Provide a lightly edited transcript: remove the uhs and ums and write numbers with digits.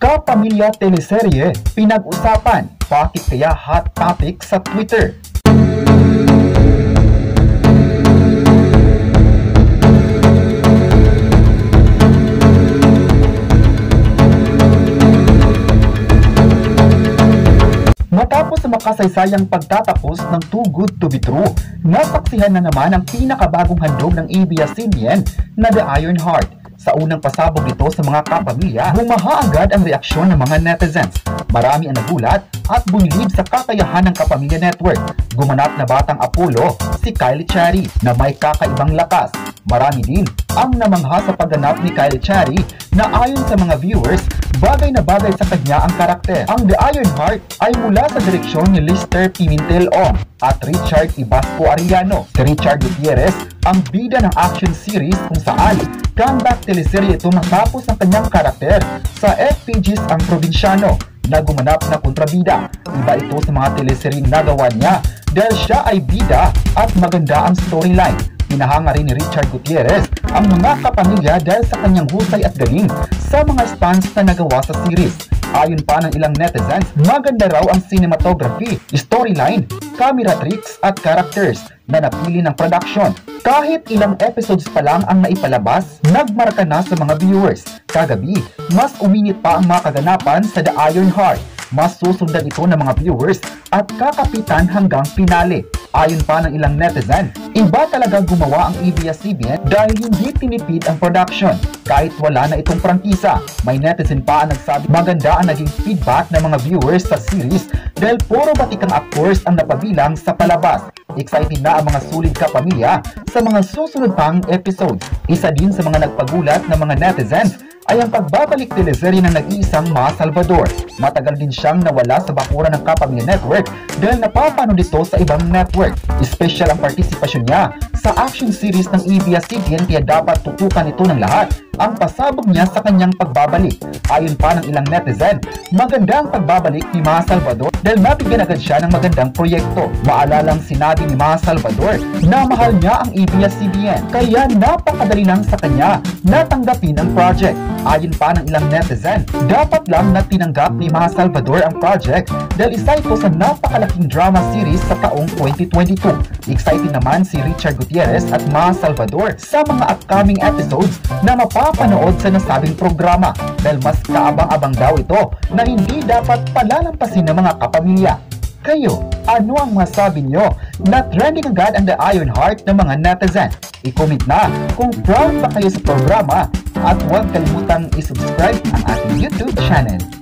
Kapamilya teleserye, pinag-usapan, bakit kaya hot topic sa Twitter? Matapos sa makasaysayang pagtatapos ng Too Good to be True, nasaksihan na naman ang pinakabagong handog ng ABS-CBN na The Iron Heart. Sa unang pasabog nito sa mga kapamilya, bumaha agad ang reaksyon ng mga netizens. Marami ang nagulat at bumilib sa kakayahan ng Kapamilya Network. Gumanap na batang Apollo, si Kylie Cherry, na may kakaibang lakas. Marami din ang namangha sa pagganap ni Kylie Cherry na ayon sa mga viewers, bagay na bagay sa kanya ang karakter. Ang The Iron Heart ay mula sa direksyon ni Lister Pimentel-Ong at Richard Ibasco Arellano. Si Richard Gutierrez ang bida ng action series kung saan comeback teleserye ito matapos ang kanyang karakter sa FPG's Ang Probinsyano na gumanap na kontrabida. Iba ito sa mga teleserye na gawa niya dahil siya ay bida at maganda ang storyline. Pinahanga rin ni Richard Gutierrez ang mga kapamilya dahil sa kanyang husay at galing sa mga stunts na nagawa sa series. Ayon pa ng ilang netizens, maganda raw ang cinematography, storyline, camera tricks at characters na napili ng production. Kahit ilang episodes pa lang ang naipalabas, nagmarka na sa mga viewers. Kagabi, mas uminit pa ang mga kaganapan sa The Iron Heart. Mas susundan ito ng mga viewers at kakapitan hanggang finale. Ayon pa ng ilang netizen, iba talaga gumawa ang ABS-CBN dahil hindi tinipid ang production. Kahit wala na itong prangkisa, may netizen pa ang nagsabi maganda ang naging feedback ng mga viewers sa series dahil puro batikang actors ang napabilang sa palabas. Excited na ang mga sulit kapamilya sa mga susunod pang episodes. Isa din sa mga nagpagulat ng mga netizens ay ang pagbabalik teleserye ng nag-iisang Ma Salvador. Matagal din siyang nawala sa bakuran ng Kapamilya Network dahil napapanood ito sa ibang network. Special ang partisipasyon niya sa action series ng ABS-CBN kaya dapat tutukan ito ng lahat ang pasabog niya sa kanyang pagbabalik. Ayon pa ng ilang netizen, maganda ang pagbabalik ni Ma Salvador dahil mabigyan agad siya ng magandang proyekto. Maalalang sinabi ni Ma Salvador na mahal niya ang ABS-CBN kaya napakadali lang sa kanya na tanggapin ang project. Ayon pa ng ilang netizen, dapat lang na tinanggap ni Ma Salvador ang project dahil isa ito sa napakalaking drama series sa taong 2022. Excited naman si Richard Gutierrez at Ma Salvador sa mga upcoming episodes na mapapanood sa nasabing programa dahil mas kaabang-abang daw ito na hindi dapat palalampasin ng mga kapamilya. Kayo, ano ang masabi nyo na trending agad ang The Iron Heart ng mga netizen? I-comment na kung proud ba kayo sa programa at huwag kalimutang i-subscribe ang ating YouTube channel.